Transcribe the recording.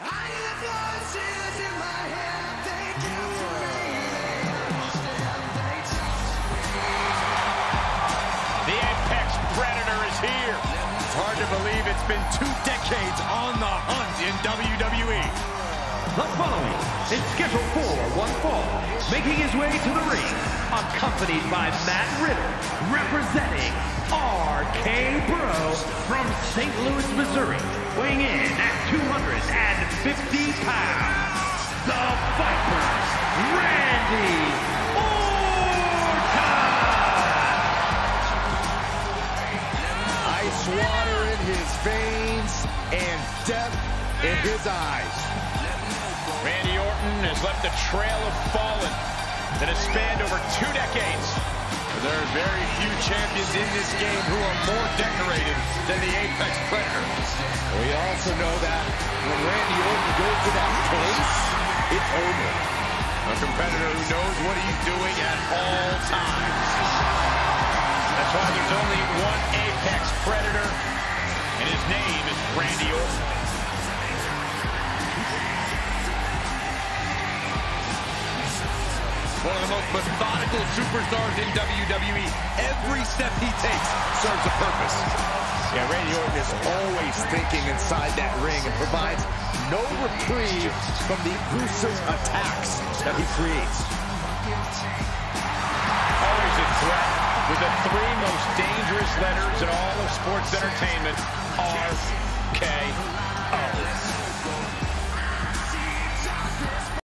The Apex Predator is here. It's hard to believe it's been 2 decades on the hunt in WWE. The following is scheduled for one fall, making his way to the ring, accompanied by Matt Riddle, representing RK-Bro from St. Louis, Missouri, weighing in at 250 pounds, the Viper, Randy Orton! Ice water in his veins and death in his eyes. Randy Orton has left a trail of fallen that has spanned over 2 decades. There are very few champions in this game who are more decorated than the Apex Predator. We also know that when Randy Orton goes to that place, it's over. A competitor who knows what he's doing at all times. That's why there's only one Apex Predator, and his name is Randy Orton. One of the most methodical superstars in WWE. Every step he takes serves a purpose. Yeah, Randy Orton is always thinking inside that ring and provides no reprieve from the gruesome attacks that he creates. Always a threat with the 3 most dangerous letters in all of sports entertainment, RKO.